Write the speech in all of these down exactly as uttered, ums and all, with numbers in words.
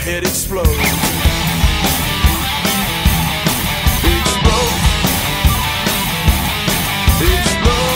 it explodes. Explode. Explode.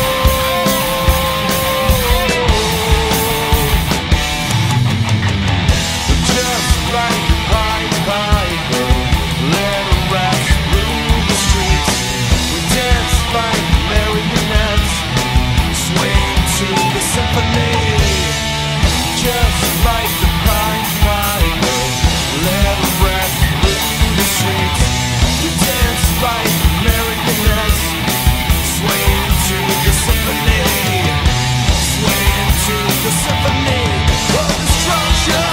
Just like a Pied Piper, let her rap through the streets. We dance like marionettes, swaying to the symphony. Just like the Pied Piper, let her rap through the streets. We dance like marionettes, swaying to the symphony, swaying to the symphony of destruction.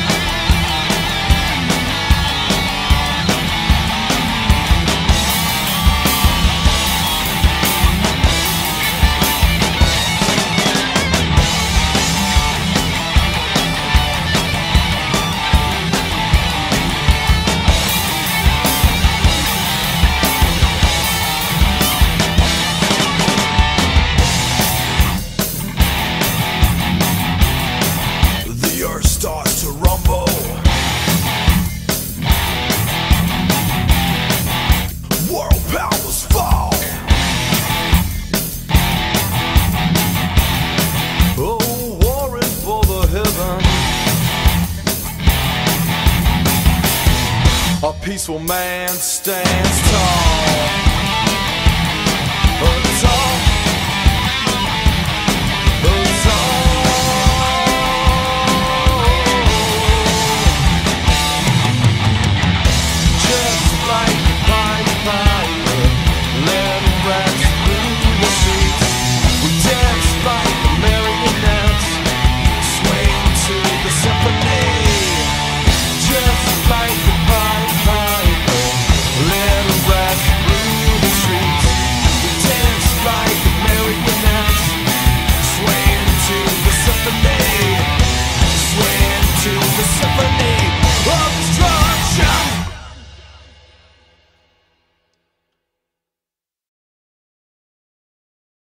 Starts to rumble. World powers fall. Oh, warring for the heaven. A peaceful man stands tall.